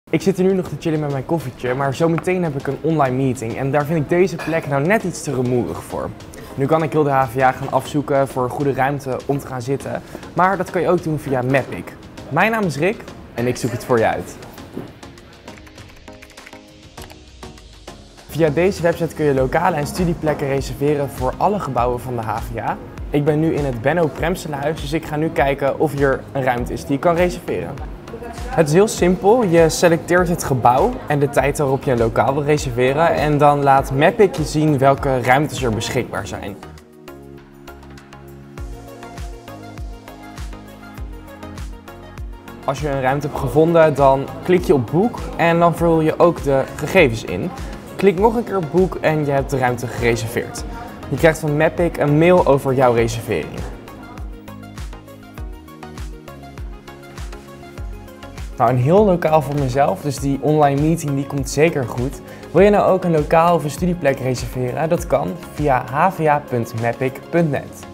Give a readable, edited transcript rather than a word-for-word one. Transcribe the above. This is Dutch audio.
Ik zit hier nu nog te chillen met mijn koffietje, maar zometeen heb ik een online meeting en daar vind ik deze plek nou net iets te rumoerig voor. Nu kan ik heel de HVA gaan afzoeken voor een goede ruimte om te gaan zitten, maar dat kan je ook doen via Mappic. Mijn naam is Rick en ik zoek het voor je uit. Via deze website kun je lokalen en studieplekken reserveren voor alle gebouwen van de HVA. Ik ben nu in het Benno Premselenhuis, dus ik ga nu kijken of hier een ruimte is die ik kan reserveren. Het is heel simpel, je selecteert het gebouw en de tijd waarop je een lokaal wil reserveren en dan laat Mappic je zien welke ruimtes er beschikbaar zijn. Als je een ruimte hebt gevonden, dan klik je op boek en dan vul je ook de gegevens in. Klik nog een keer op boek en je hebt de ruimte gereserveerd. Je krijgt van Mappic een mail over jouw reservering. Nou, een heel lokaal voor mezelf, dus die online meeting die komt zeker goed. Wil je nou ook een lokaal of een studieplek reserveren? Dat kan via hva.mappic.net.